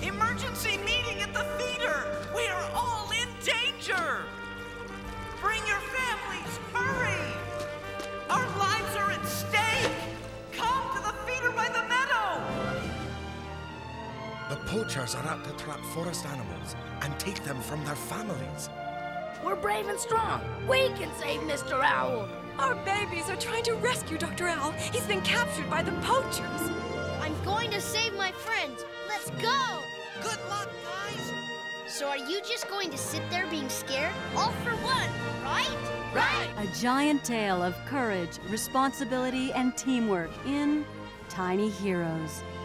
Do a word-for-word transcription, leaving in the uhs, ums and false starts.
Emergency meeting at the theater! We are all in danger! Bring your families, hurry! Our lives are at stake! Come to the theater by the meadow! The poachers are out to trap forest animals and take them from their families. We're brave and strong. We can save Mister Owl. Our babies are trying to rescue Doctor Owl. He's been captured by the poachers. I'm going to save my friends. Let's go! Good luck, guys! So are you just going to sit there being scared? All for one, right? Right! A giant tale of courage, responsibility, and teamwork in Tiny Heroes.